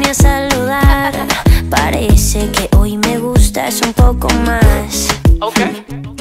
vine a saludar. Parece que hoy me gustas un poco más. Ok.